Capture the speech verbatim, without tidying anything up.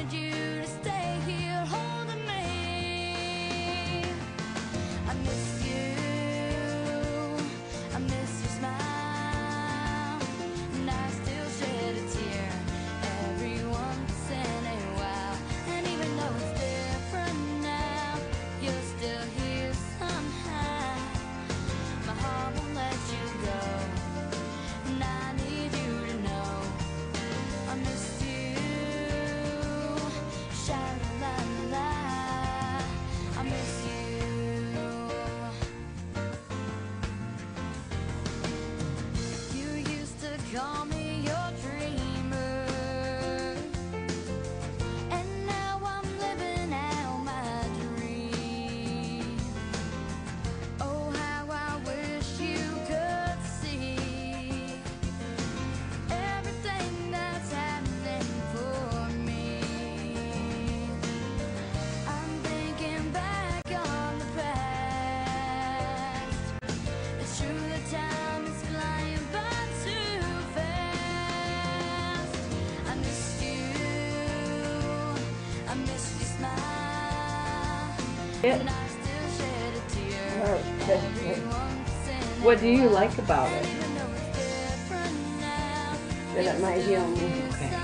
wanted you to stay here holding me. I miss you, I miss your smile, and I still shed a tear every once in a while. And even though it's different now, you're still here somehow. My heart won't let you go, and I need you to know I miss you. Sha-la-la-la, I miss you. You used to call me your dreamer, and now I'm living out my dream. Oh, how I wish you could see everything that's happening for me. I'm thinking back on the past. It's true that time is flying by too fast. I miss you, I miss your smile, and I still shed a tear every once in a What do you while. like about it? Even though it's different now, That it might heal me. Okay.